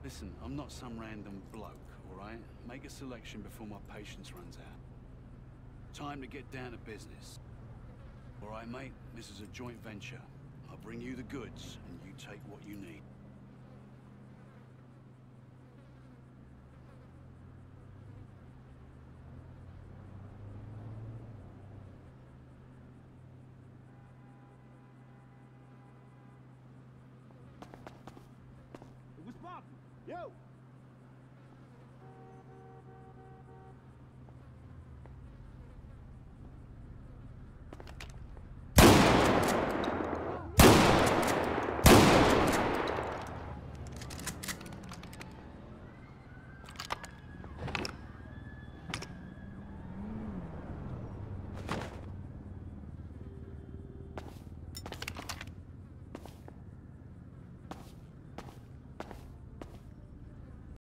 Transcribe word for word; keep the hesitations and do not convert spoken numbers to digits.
Listen, I'm not some random bloke, all right? Make a selection before my patience runs out. Time to get down to business. All right, mate? This is a joint venture. I'll bring you the goods, and you take what you need. What's poppin'? Yo!